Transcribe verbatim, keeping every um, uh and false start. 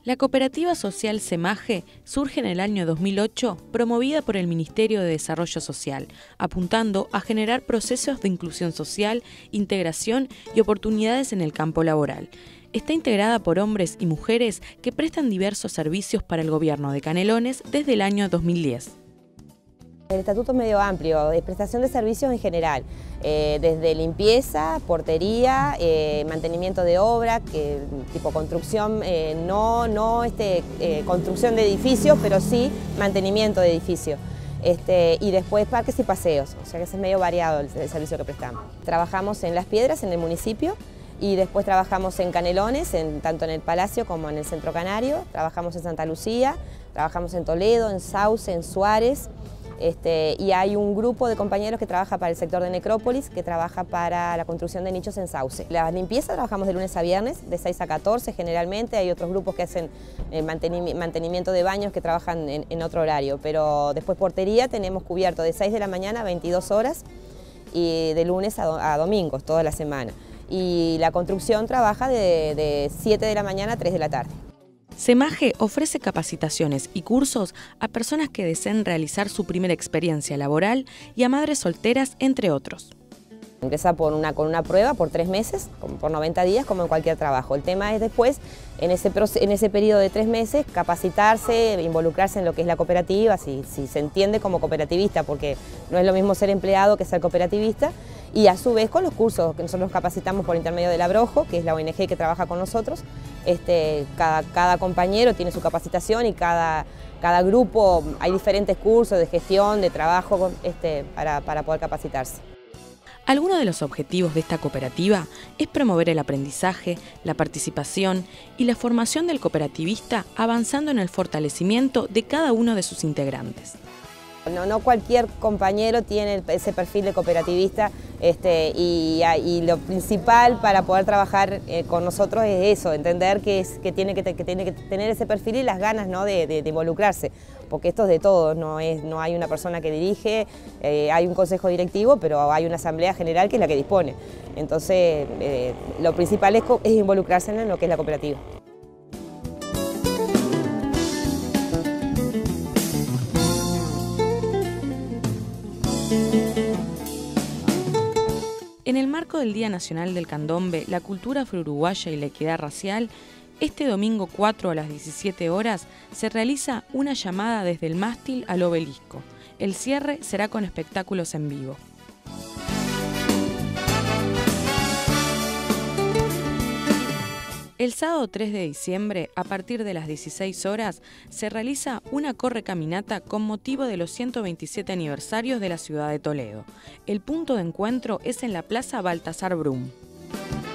La cooperativa social Semaje surge en el año dos mil ocho, promovida por el Ministerio de Desarrollo Social, apuntando a generar procesos de inclusión social, integración y oportunidades en el campo laboral. Está integrada por hombres y mujeres que prestan diversos servicios para el gobierno de Canelones desde el año dos mil diez. El estatuto es medio amplio, es prestación de servicios en general, eh, desde limpieza, portería, eh, mantenimiento de obra, que, tipo construcción, eh, no, no este, eh, construcción de edificios, pero sí mantenimiento de edificios. Este, y después parques y paseos, o sea que es medio variado el, el servicio que prestamos. Trabajamos en Las Piedras, en el municipio, y después trabajamos en Canelones, en, tanto en el Palacio como en el Centro Canario, trabajamos en Santa Lucía, trabajamos en Toledo, en Sauce, en Suárez. Este, y hay un grupo de compañeros que trabaja para el sector de Necrópolis, que trabaja para la construcción de nichos en Sauce. La limpieza trabajamos de lunes a viernes, de seis a catorce generalmente. Hay otros grupos que hacen el mantenimiento de baños que trabajan en, en otro horario, pero después portería tenemos cubierto de seis de la mañana a veintidós horas y de lunes a, do, a domingos, toda la semana. Y la construcción trabaja de, de siete de la mañana a tres de la tarde. Semaje ofrece capacitaciones y cursos a personas que deseen realizar su primera experiencia laboral y a madres solteras, entre otros. Empieza por una, con una prueba por tres meses, como por noventa días, como en cualquier trabajo. El tema es después, en ese, en ese periodo de tres meses, capacitarse, involucrarse en lo que es la cooperativa, si, si se entiende como cooperativista, porque no es lo mismo ser empleado que ser cooperativista, y a su vez con los cursos que nosotros capacitamos por intermedio del Abrojo, que es la O N G que trabaja con nosotros. Este, cada, cada compañero tiene su capacitación y cada, cada grupo, hay diferentes cursos de gestión, de trabajo este, para, para poder capacitarse. Alguno de los objetivos de esta cooperativa es promover el aprendizaje, la participación y la formación del cooperativista, avanzando en el fortalecimiento de cada uno de sus integrantes. No, no cualquier compañero tiene ese perfil de cooperativista este, y, y lo principal para poder trabajar eh, con nosotros es eso, entender que, es, que, tiene que, que tiene que tener ese perfil y las ganas, ¿no?, de, de, de involucrarse, porque esto es de todo, no, es, no hay una persona que dirige, eh, hay un consejo directivo, pero hay una asamblea general que es la que dispone. Entonces, eh, lo principal es, es involucrarse en lo que es la cooperativa. En el marco del Día Nacional del Candombe, la cultura afro-uruguaya y la equidad racial, este domingo cuatro a las diecisiete horas se realiza una llamada desde el mástil al obelisco. El cierre será con espectáculos en vivo. El sábado tres de diciembre, a partir de las dieciséis horas, se realiza una correcaminata con motivo de los ciento veintisiete aniversarios de la ciudad de Toledo. El punto de encuentro es en la Plaza Baltasar Brum.